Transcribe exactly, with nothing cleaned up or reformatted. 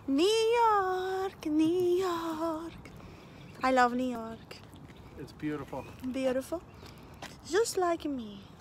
New York, New York. I love New York. It's beautiful. Beautiful. Just like me.